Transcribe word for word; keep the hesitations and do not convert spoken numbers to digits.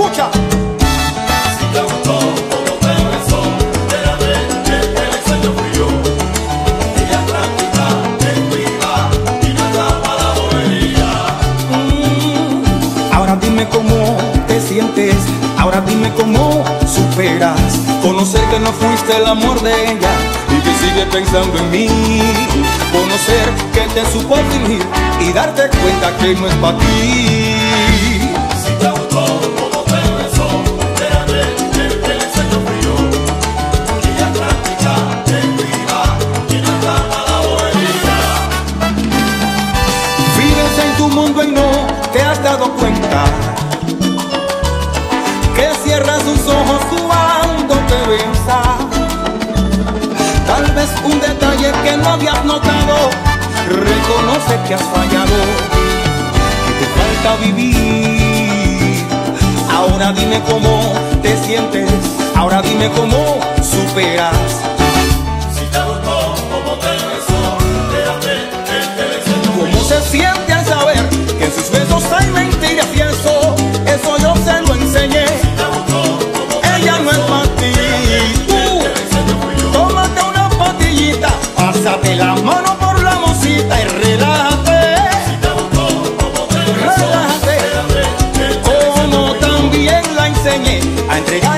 escucha. Si te gustó como te besó, espérate, que el ensueño fui yo. Ella es práctica, es viva y no está para la bobería. Mm, ahora dime cómo te sientes, ahora dime cómo superas conocer que no fuiste el amor de ella y que sigue pensando en mí. Conocer que te supo fingir y darte cuenta que no es para ti. Si te gustó como te besó, espérate, que el ensueño fui yo. Ella es práctica, es viva y no está para la bobería. Vives en tu mundo y no te has dado cuenta que cierras tus ojos cuando te besa. Tal vez un detalle que no habías notado, reconoce que has fallado, que te falta vivir. Ahora dime cómo te sientes, ahora dime cómo superas. Si te gustó como te besó, espérate, que el ensueño fui yo. ¿Cómo se siente al saber que en sus besos hay mentiras y eso, eso yo se lo enseñé? Ella no es para ti. Tú, tómate una pastillita, pásate la mano por la mosita y relájate. Relájate, como también la enseñé a entregar